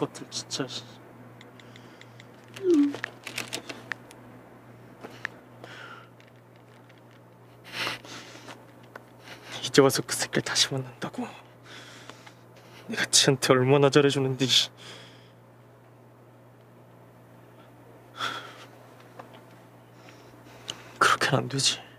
것들 진짜. 이제 와서 그 새끼를 다시 만난다고? 내가 쟤한테 얼마나 잘해주는데. 그렇게는 안 되지.